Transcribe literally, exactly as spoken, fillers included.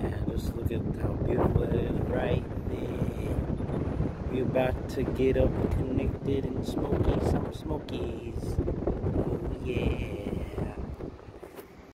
Yeah, just look at how beautiful it is right there. We're about to get up connected and smoky some smokies.